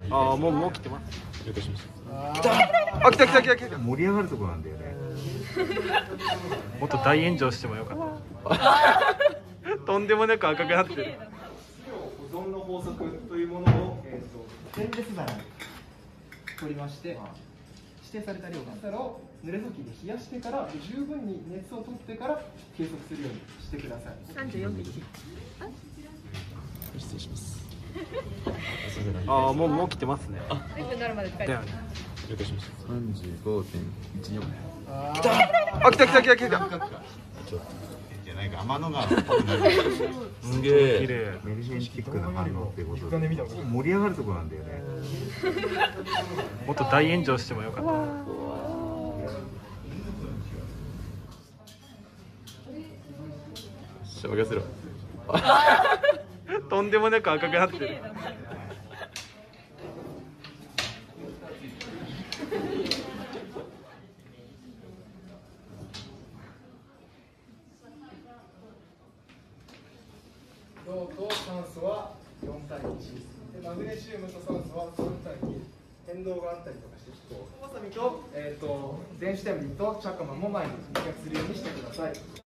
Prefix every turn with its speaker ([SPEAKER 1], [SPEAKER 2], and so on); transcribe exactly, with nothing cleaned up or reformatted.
[SPEAKER 1] ああ、もうもう来てます。
[SPEAKER 2] 了解しました。
[SPEAKER 1] 来た。あ、来た来た来た来た。
[SPEAKER 3] 盛り上がるところなんだよね。
[SPEAKER 1] もっと大炎上してもよかった。とんでもなく赤くなってる。
[SPEAKER 4] 保存の法則というものを、えー、と電熱皿に取りまして、指定された量が皿を濡れ布巾で冷やしてから十分に熱を取ってから計測するようにしてください。
[SPEAKER 5] 三十四滴。
[SPEAKER 2] 失礼します。
[SPEAKER 1] ああ、もうもう来てますね。
[SPEAKER 5] いっぷんなるまで使える。
[SPEAKER 1] だよね。
[SPEAKER 2] 了解しました。三十五点一四。
[SPEAKER 1] 来た。あ、来た来た来た来た。
[SPEAKER 3] じゃないか、天の川っぽくなる。
[SPEAKER 1] すげえ綺麗。
[SPEAKER 3] メルヘンチックな反応ってことで盛り上がるところなんだよね。
[SPEAKER 1] もっと大炎上してもよかった。
[SPEAKER 2] しゃばかせろ。
[SPEAKER 1] とんでもなく赤くなってる。
[SPEAKER 4] 銅と酸素はよん対いちで、マグネシウムと酸素はさん対に、変動があったりとかして、わさびと、えー、と電子点火とチャッカマンも前に離却するようにしてください。